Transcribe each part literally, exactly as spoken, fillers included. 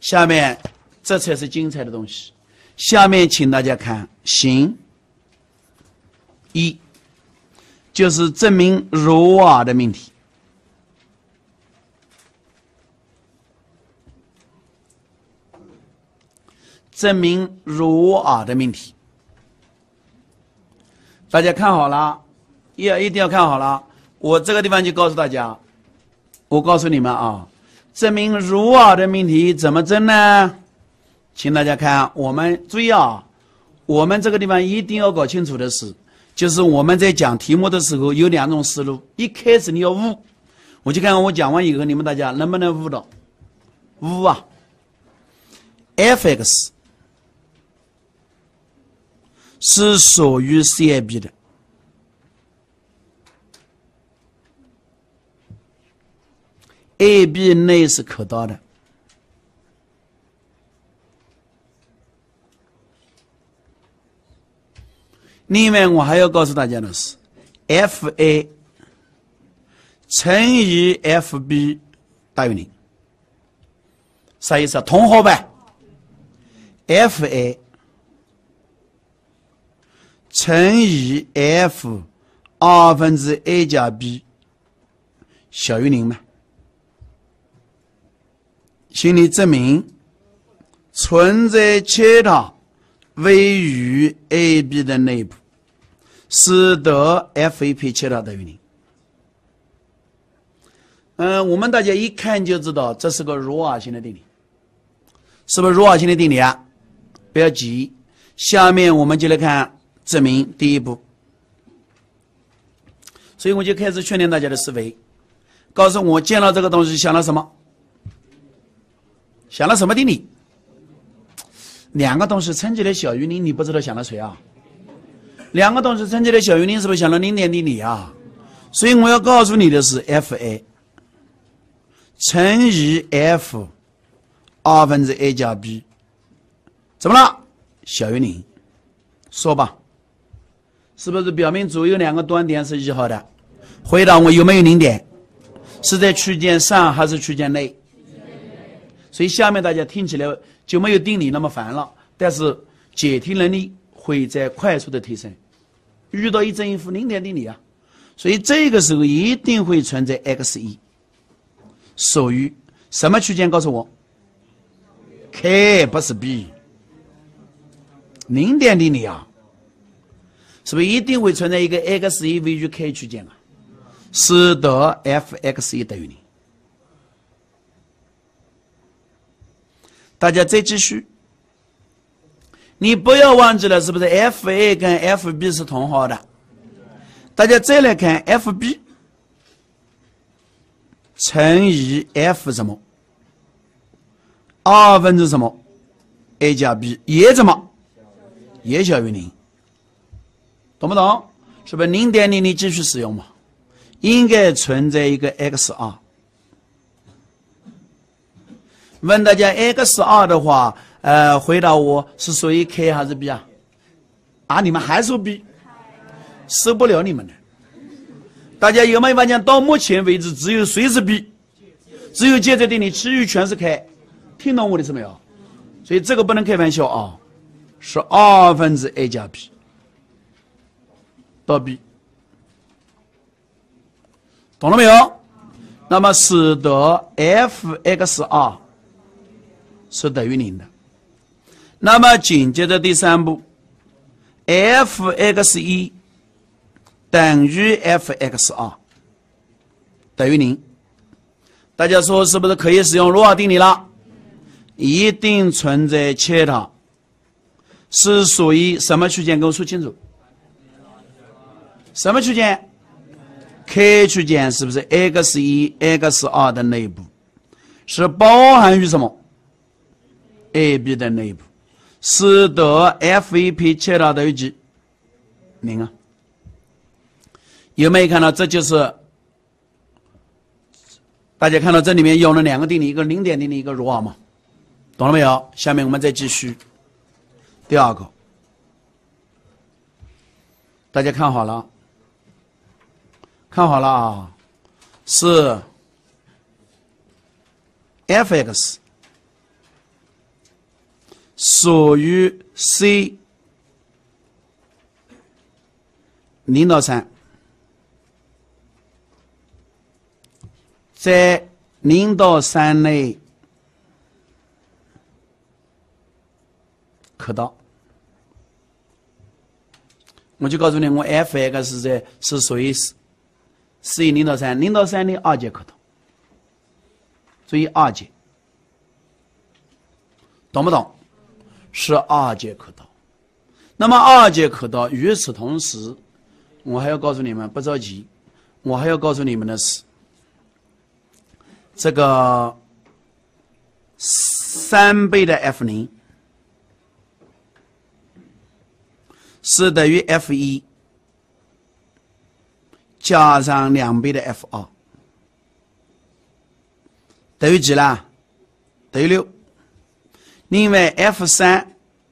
下面这才是精彩的东西。下面请大家看形一，就是证明儒瓦的命题。证明儒瓦的命题，大家看好了，要一定要看好了。我这个地方就告诉大家，我告诉你们啊，证明儒瓦的命题怎么证呢？请大家看，我们注意啊，我们这个地方一定要搞清楚的是，就是我们在讲题目的时候有两种思路。一开始你要悟，我就看看我讲完以后，你们大家能不能悟到？悟啊 ，f(x) 是属于 C I B 的。A B 内是可到的。另外，我还要告诉大家的是 ，F A 乘以 F B 大于零，啥意思啊？同号呗。F A 乘以 F 二分之 A 加 B 小于零嘛？请你证明存在切塔位于 A B 的内部，使得 F A P 切塔等于零。嗯，我们大家一看就知道这是个儒瓦型的定理，是不是儒瓦型的定理啊？不要急，下面我们就来看证明第一步。所以我就开始训练大家的思维，告诉我见到这个东西想了什么？想了什么定理？两个东西乘起来小于零，你不知道想了谁啊？两个东西乘起来小于零，是不是想了零点定理啊？所以我要告诉你的是 F A 乘以 F 二分之 A 加 B 怎么了？小于零。说吧，是不是表明左右两个端点是一号的？回答我有没有零点？是在区间上还是区间内？所以下面大家听起来就没有定理那么烦了，但是解题能力会在快速的提升。遇到一正一负零点定理啊，所以这个时候一定会存在 X 一 属于什么区间？告诉我 ，K 不是 B， 零点定理啊，是不是一定会存在一个 X 一 位于 K 区间啊，使得 F X 一 等于零。大家再继续，你不要忘记了，是不是 F A 跟 F B 是同号的？大家再来看 F B 乘以 F 什么？二分之什么 ？A 加 B 也怎么？也小于零，懂不懂？是不是零点零你继续使用嘛？应该存在一个 X 二。问大家 X 二 的话，呃，回答我是属于 K 还是 B 啊？啊，你们还说 B， 受不了你们了。大家有没有发现，到目前为止只有谁是 B？ 只有介在定理，其余全是 K。听懂我的意思没有？所以这个不能开玩笑啊，是二分之 A 加 B 到 B， 懂了没有？那么使得 F X 二 是等于零的。那么紧接着第三步 ，F X 一 等于 F X 二 等于零。大家说是不是可以使用罗尔定理了？一定存在切塔是属于什么区间？给我说清楚。什么区间 ？K 区间是不是 X 一、X 二 的内部？是包含于什么 ？A B 的内部，使得 F A P 切塔等于几？零啊。有没有看到？这就是大家看到这里面用了两个定理，一个零点定理，一个罗尔嘛，懂了没有？下面我们再继续第二个，大家看好了，看好了啊，是 F X 属于 C 零到三，在零到三内可到。我就告诉你，我 f(x) 在是属于 C 零到三，零到三的二阶可到。注意二阶，懂不懂？是二阶可到。那么二阶可到，与此同时，我还要告诉你们，不着急，我还要告诉你们的是，这个三倍的 F 零是等于 F 一加上两倍的 F 二，等于几啦？等于六。另外 F 三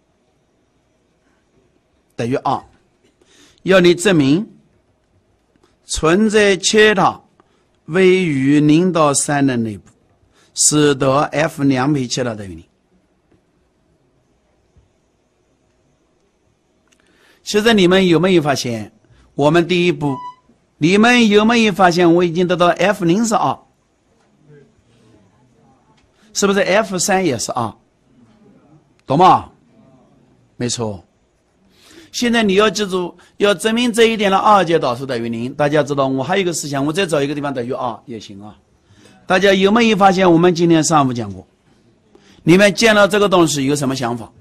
等于二，要你证明存在其他位于零到三的内部，使得 F 两倍其他等于零。其实你们有没有发现，我们第一步，你们有没有发现我已经得到 F 零是二，是不是 F 三也是二？懂吗？没错。现在你要记住，要证明这一点的二阶导数等于零。大家知道，我还有一个思想，我再找一个地方等于二也行啊。大家有没有发现，我们今天上午讲过，你们见到这个东西有什么想法？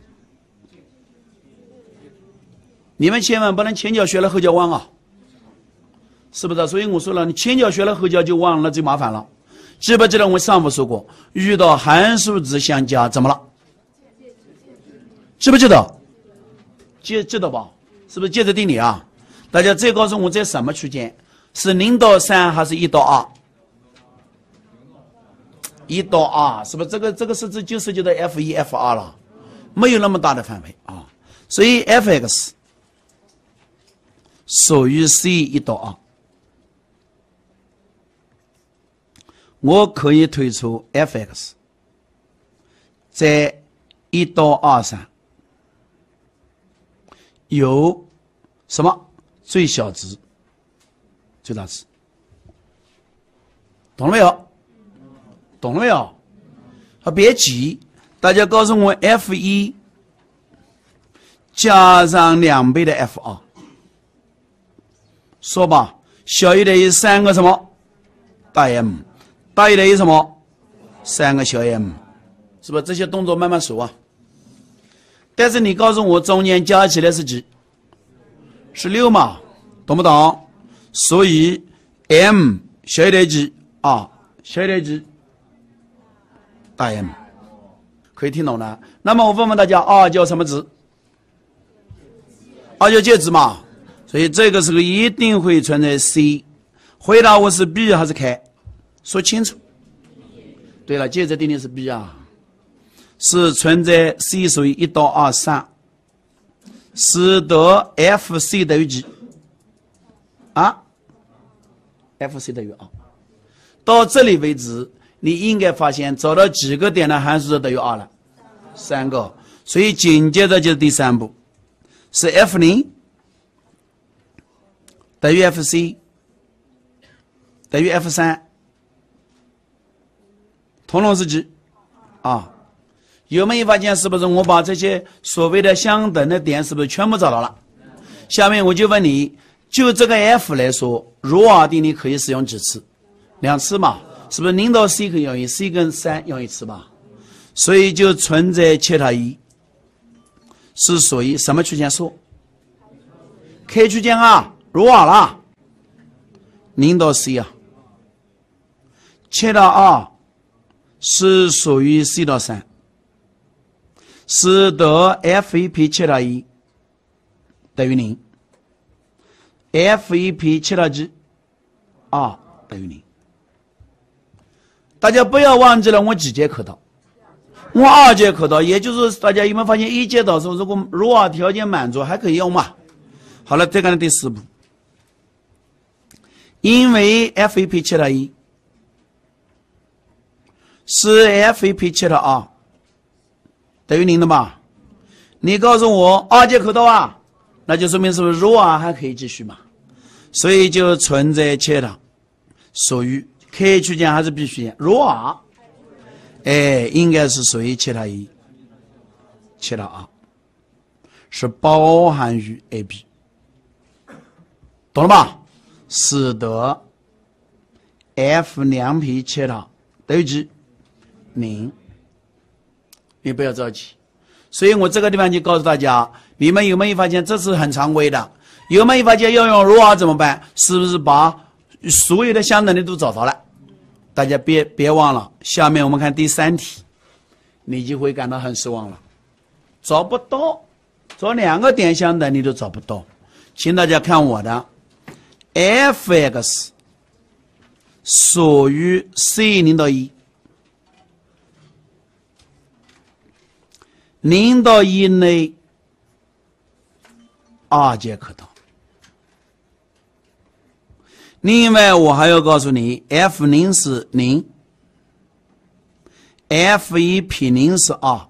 你们千万不能前脚学了后脚忘啊，是不是？所以我说了，你前脚学了后脚就忘了，就麻烦了。记不记得我上午说过，遇到函数值相加怎么了？记不记得？记记得吧？是不是借着定理啊？大家再告诉我在什么区间？是零到三还是一到二？一到二，是不是这个这个式子就涉及到 F 一 F 二了？没有那么大的范围啊。所以 f(x) 属于 C 一到二，我可以推出 f(x) 在一到二上有什么最小值、最大值？懂了没有？懂了没有？啊，别急，大家告诉我 F 一 加上两倍的 F 二，说吧，小于等于三个什么大 M， 大于等于什么三个小 M， 是不是？这些动作慢慢数啊。但是你告诉我中间加起来是几？是六嘛？懂不懂？所以 M 小于等于几？啊，小于等于几？大 M， 可以听懂了。那么我问问大家，二叫什么值？二叫介值嘛。所以这个时候一定会存在 C。回答我是 B 还是 K？ 说清楚。对了，介值定理是 B 啊。是存在 C 属于一到二上，使得 F C 等于几？啊 ？F C 等于二。到这里为止，你应该发现找到几个点的函数值等于二了？三个。所以紧接着就是第三步，是 F 零 等于 F C 等于 F 三，通通是几？啊。有没有发现，是不是我把这些所谓的相等的点是不是全部找到了？下面我就问你，就这个 F 来说，罗尔定理可以使用几次？两次嘛，是不是零到 C 可以用一 C 跟三用一次吧？所以就存在切塔一是属于什么区间数 ？K 区间啊，罗尔啦，零到 C 啊，切塔二是属于 C 到三。使得 F 一 P 切塔一等于零 ，F 一 P 切塔几？二等于零。大家不要忘记了，我几阶可导？我二阶可导，也就是说，大家有没有发现一阶导数如果罗尔条件满足还可以用嘛？好了，再看第四步，因为 F 一 P 切塔一是 F 一 P 切塔二。等于零的吧？ 你告诉我二阶可到啊，那就说明是不是 ρ 还可以继续嘛？所以就存在切套属于可区间还是必须间 ？ρ， 哎，应该是属于切套一，切套二，是包含于 A、B， 懂了吧？使得 F 两撇切套等于几？零。你不要着急。所以我这个地方就告诉大家，你们有没有发现这是很常规的？有没有发现要用 ρ 怎么办？是不是把所有的相等的都找到了？大家别别忘了，下面我们看第三题，你就会感到很失望了，找不到，找两个点相等你都找不到。请大家看我的 f(x) 属于 c 零到一。零到一内二阶可到。另外，我还要告诉你 ，F 零是零 ，F 一 撇零是二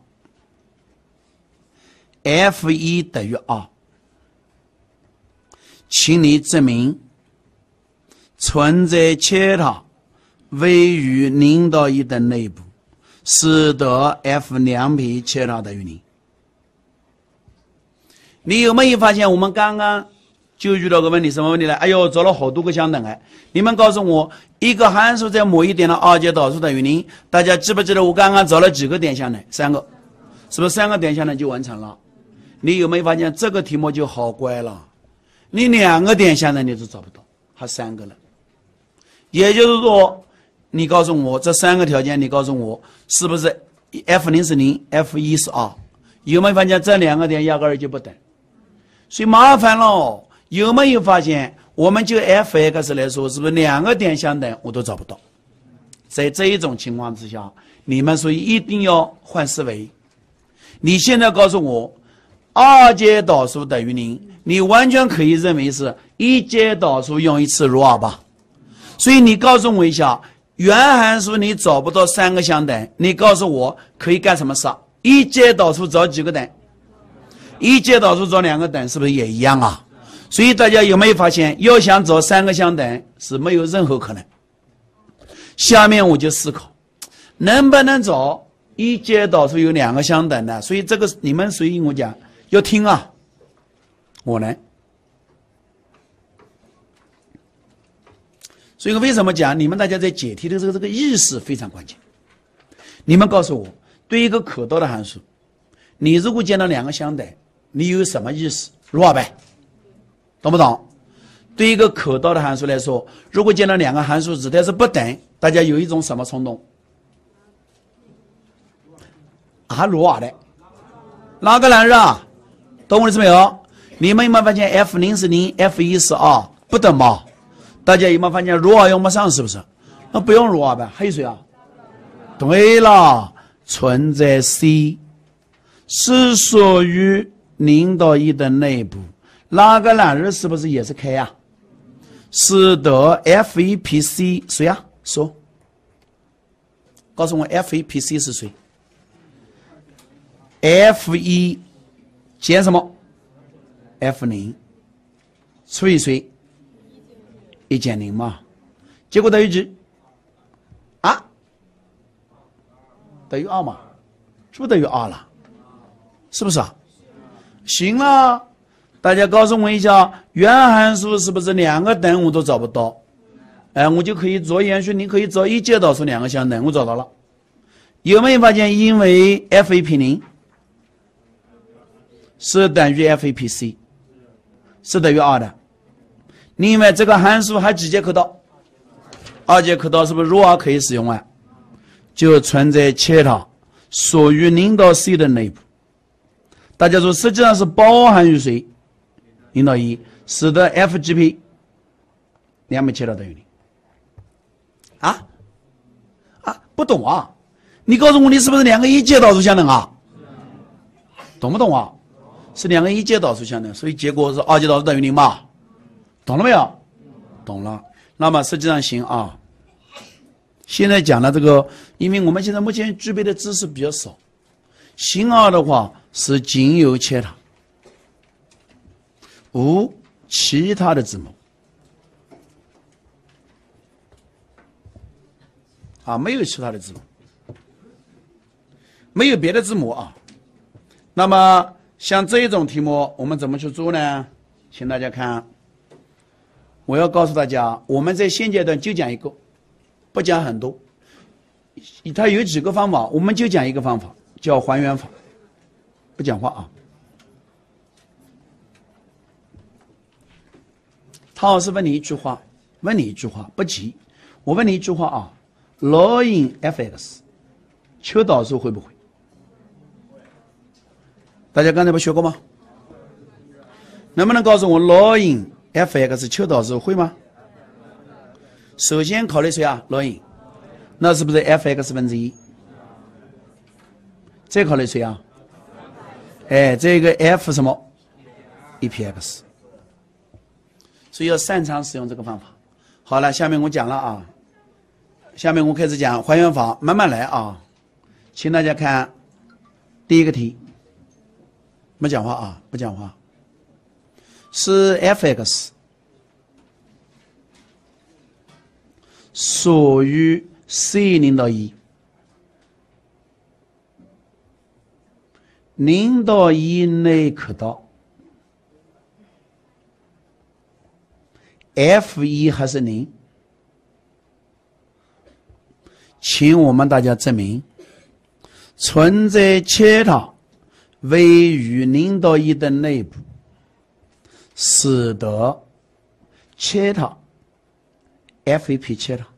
，F 一 等于二。请你证明存在切套位于零到一的内部。使得 F 两撇切套等于零。你有没有发现我们刚刚就遇到个问题，什么问题呢？哎呦，找了好多个相等哎！你们告诉我，一个函数在某一点的二阶导数等于零，大家记不记得我刚刚找了几个点相等？三个，是不是三个点相等就完成了？你有没有发现这个题目就好乖了？你两个点相等你都找不到，还三个了。也就是说，你告诉我这三个条件，你告诉我是不是 F 零是零 ，F 一是二？有没有发现这两个点压根儿就不等？所以麻烦了。有没有发现，我们就 f(x) 来说，是不是两个点相等我都找不到？在这一种情况之下，你们所以一定要换思维。你现在告诉我，二阶导数等于零，你完全可以认为是一阶导数用一次ρ吧？所以你告诉我一下。原函数你找不到三个相等，你告诉我可以干什么事？一阶导数找几个等？一阶导数找两个等，是不是也一样啊？所以大家有没有发现，要想找三个相等是没有任何可能。下面我就思考，能不能找一阶导数有两个相等的？所以这个你们所以我讲要听啊，我呢。所以为什么讲你们大家在解题的这个这个意识非常关键？你们告诉我，对一个可到的函数，你如果见到两个相等，你有什么意识？ρ呗，懂不懂？对一个可到的函数来说，如果见到两个函数值它是不等，大家有一种什么冲动？啊，ρ的，哪个难啊？懂我的意思没有？你们有没有发现 F 零是零 ，F 一是二，不等吗？大家有没有发现ρ用不上，是不是？那不用ρ呗，还有谁啊？对了，存在 C 是属于零到一的内部，哪个栏儿是不是也是 K 啊？使得 F 一 撇 C 谁啊？说，告诉我 F 一 撇 C 是谁 ？F 一 减什么 ？F 零除以谁？一减零嘛，结果等于几？啊，等于二嘛，是不是等于二了？是不是啊？行了，大家告诉我一下，原函数是不是两个等我都找不到？哎，我就可以做延续，你可以找一阶导数两个相等，我找到了。有没有发现，因为 F 一 撇零是等于 F 一 撇 C， 是等于二的。另外，这个函数还几阶可到？二阶可到，是不是ρ可以使用啊？就存在切套属于零到 C 的内部。大家说，实际上是包含于谁？零到一，使得 F 几撇两枚切套等于零。啊啊，不懂啊？你告诉我，你是不是两个一阶导数相等啊？懂不懂啊？是两个一阶导数相等，所以结果是二阶导数等于零嘛？懂了没有？懂了。那么实际上行啊。现在讲了这个，因为我们现在目前具备的知识比较少，形二的话是仅有切它，无其他的字母。啊，没有其他的字母，没有别的字母啊。那么像这一种题目，我们怎么去做呢？请大家看，我要告诉大家，我们在现阶段就讲一个，不讲很多。它有几个方法，我们就讲一个方法，叫还原法。不讲话啊。陶老师问你一句话，问你一句话，不急，我问你一句话啊。ln f(x) 求导数会不会？大家刚才不学过吗？能不能告诉我 ln f(x) 求导数会吗？首先考虑谁啊 ？ln， 那是不是 f(x) 分之一？再考虑谁啊？哎，这个 f 什么 ？e p x。所以要擅长使用这个方法。好了，下面我讲了啊。下面我开始讲还原法，慢慢来啊，请大家看第一个题，不讲话啊，不讲话，是 f(x) 属于 c 零到一，零到一内可到 f 一还是零？请我们大家证明，存在切塔位于零到一的内部，使得切塔 f 一 p 切塔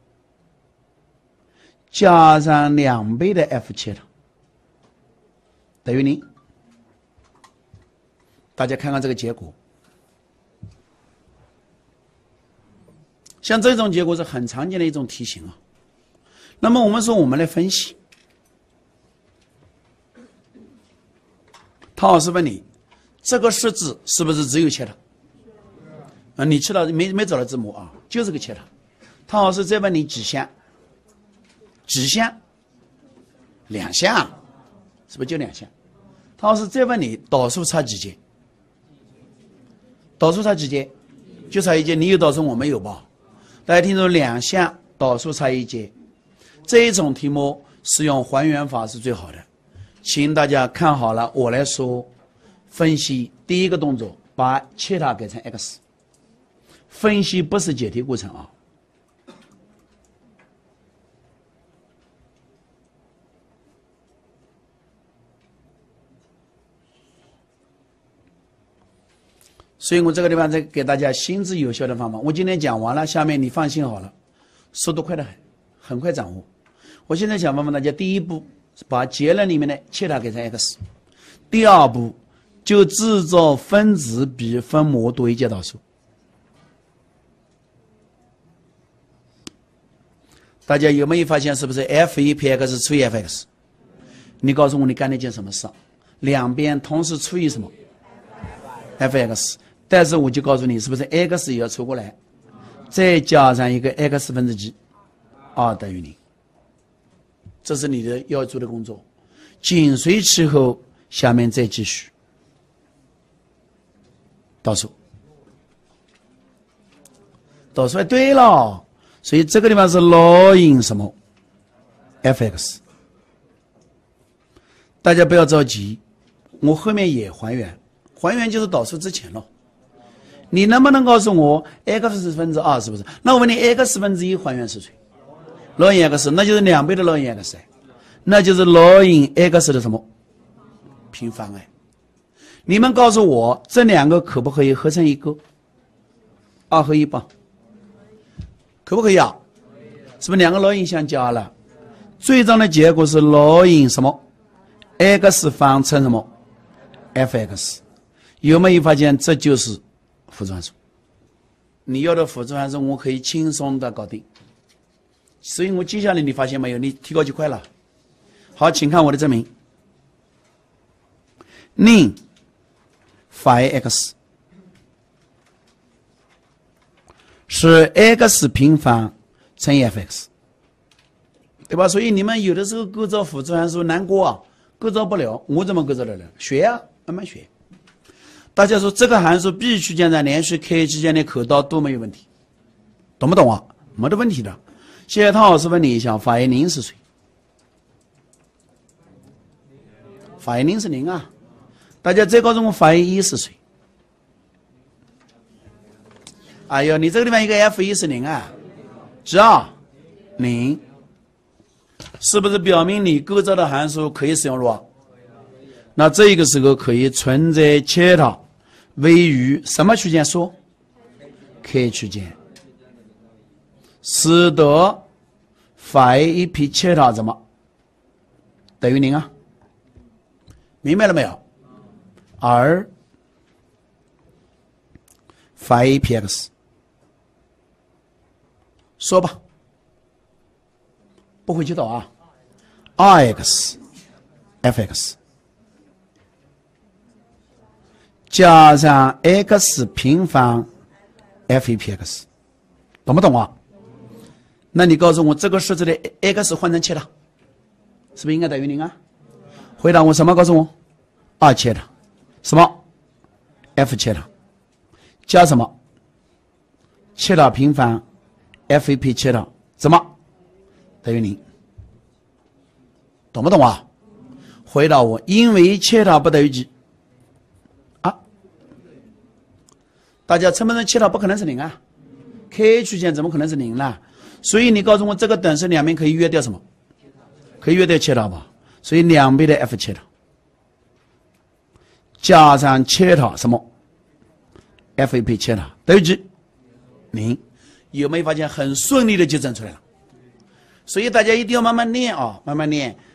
加上两倍的 f 切塔等于零。大家看看这个结果，像这种结果是很常见的一种题型啊。那么我们说，我们来分析。陶老师问你，这个式子是不是只有切塔？啊，你知道没没找到字母啊，就是个切塔。陶老师再问你几项？几项？两项，是不是就两项？陶老师再问你，导数差几节？导数差几节？就差一节。你有导数，我没有吧？大家听说两项导数差一节。这一种题目使用还原法是最好的，请大家看好了，我来说分析。第一个动作，把切塔改成 x， 分析不是解题过程啊。所以我这个地方再给大家行之有效的方法。我今天讲完了，下面你放心好了，速度快得很，很快掌握。我现在想问问大家，第一步把结论里面的切塔改成 x， 第二步就制造分子比分母多一阶导数。大家有没有发现，是不是 f 一 p x 除以 f(x)？ 你告诉我你干了一件什么事？两边同时除以什么 f(x)？ 但是我就告诉你，是不是 x 也要除过来，再加上一个 x 分之几，二等于零。这是你的要做的工作，紧随其后，下面再继续导数。导数对了，所以这个地方是 ln 什么 f(x)。大家不要着急，我后面也还原，还原就是导数之前了。你能不能告诉我 x 分之二是不是？那我问你 x 分之一还原是谁？ln x， 那就是两倍的 ln x， 那就是 ln x 的什么平方哎？你们告诉我这两个可不可以合成一个？二合一吧？可不可以啊？是不是两个 ln 相加了？最终的结果是 ln 什么 x 方乘什么 f(x)？ 有没有发现这就是辅助函数？你要的辅助函数我可以轻松的搞定。所以我接下来你发现没有，你提高就快了。好，请看我的证明。宁 phi x 是 x 平方乘以 f(x)， 对吧？所以你们有的时候构造辅助函数难过啊， 构造不了，我怎么构造得了？学呀、啊，慢慢学。大家说这个函数 b 区间在连续 k 之间的扣倒都没有问题，懂不懂啊？没得问题的。现在汤老师问你一下，法 A 零是谁？法 A 零是零啊。大家再告诉我法 A 一是谁？哎呦，你这个地方一个 F 一是零啊，是啊，零，是不是表明你构造的函数可以使用了？那这个时候可以存在切它位于什么区间说 ？K 区间，使得法 A 一 P 切它怎么等于零啊？明白了没有？而法 A 一 P X。说吧，不会去找啊 ，R X F X 加上 X 平方 F 一 P X， 懂不懂啊？那你告诉我，这个式子的 X 换成切塔，是不是应该等于零啊？回答我什么？告诉我，二切塔，什么 ？F 切塔加什么？切塔平方。F 一 P 切塔怎么等于零？懂不懂啊？回答我，因为切塔不等于几啊？大家成本上切塔不可能是零啊 ，K 区间怎么可能是零呢？所以你告诉我，这个等式两边可以约掉什么？可以约掉切塔吧？所以两边的 F 切塔加上切塔什么 ？F 一 P 切塔等于几？零。有没有发现很顺利的就整出来了？所以大家一定要慢慢练啊，慢慢练。